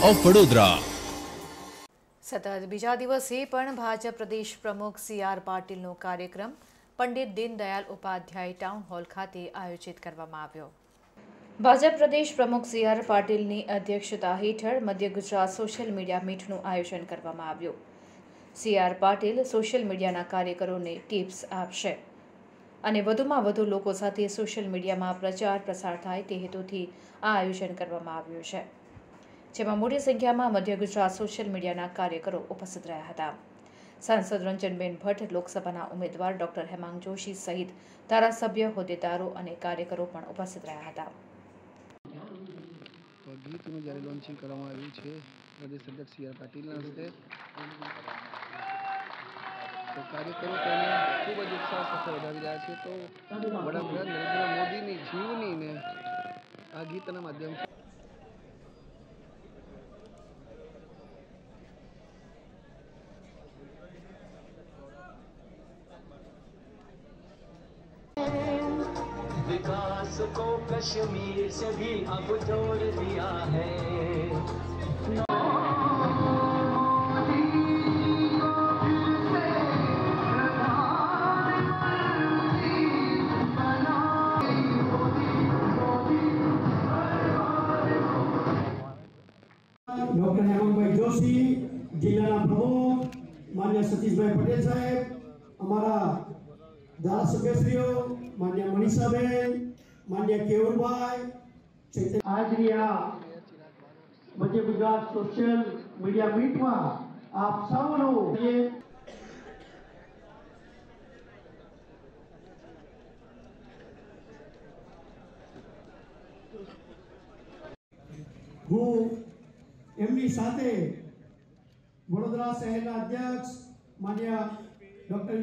Of Vadodara. સતત બીજા દિવસે પણ ભાજપ પ્રદેશ પ્રમુખ સી.આર. પાટીલનો કાર્યક્રમ પંડિત દીનદયાલ ઉપાધ્યાય ટાઉન હોલ ખાતે આયોજિત કરવામાં આવ્યો। ભાજપ પ્રદેશ પ્રમુખ સી.આર. પાટીલની અધ્યક્ષતા હેઠળ મધ્ય ગુજરાત સોશિયલ મીડિયા મીટનું આયોજન કરવામાં આવ્યું। સી.આર. પાટીલ સોશિયલ મીડિયાના કાર્યકરોને ટિપ્સ આપશે અને વધુમાં વધુ લોકો સાથે સોશિયલ મીડિયામાં પ્રચાર પ્રસાર થાય તે હેતુથી આ આયોજન કરવામાં આવ્યું છે, જેમાં મોટી સંખ્યામાં મધ્ય ગુજરાત સોશિયલ મીડિયાના કાર્યકરો ઉપસ્થિત રહ્યા હતા। સાંસદ રંજનબેન ભટ્ટ, લોકસભાના ઉમેદવાર ડોક્ટર હેમાંગ જોશી સહિત ધારાસભ્ય, હોદ્દેદારો અને કાર્યકરો પણ ઉપસ્થિત રહ્યા હતા। ગીતનું જ્યારે લોન્ચિંગ કરવામાં આવ્યું છે પ્રદેશ અધ્યક્ષ સી.આર. પાટીલના હસ્તે, તો કાર્યકરો તેને ખૂબ જ ઉત્સાહ સાથે વધાવી રહ્યા છે। તો વડાપ્રધાન નરેન્દ્ર મોદીની જીવનીને આ ગીતના માધ્યમથી विकास को कश्मीर से भी अब जोड़ दिया है। डॉक्टर हेमंतभाई जोशी, जिला प्रमुख मान्य सतीशभाई पटेल साहेब, हमारा धारासभ्यश्रीओ मान्य मनीषाबेन, मान्य केवलभाई, आज मध्य गुजरात सोशल मीडिया मीट में आप सबनो हूँ एमनी साथे वडोदरा शहर अध्यक्ष मान्य डॉक्टर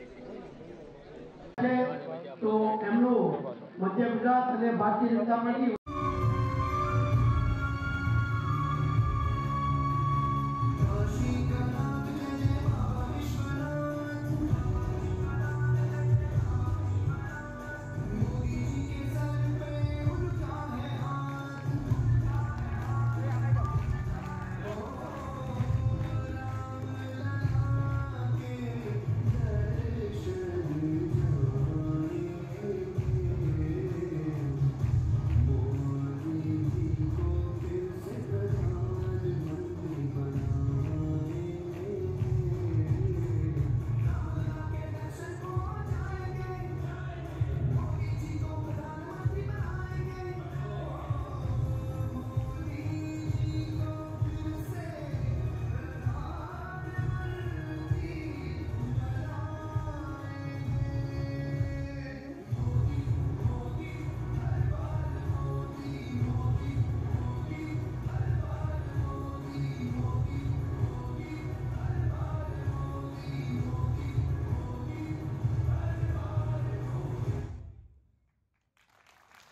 तो एमनो मध्य गुजरात અને ભારતીય જનતા પાર્ટી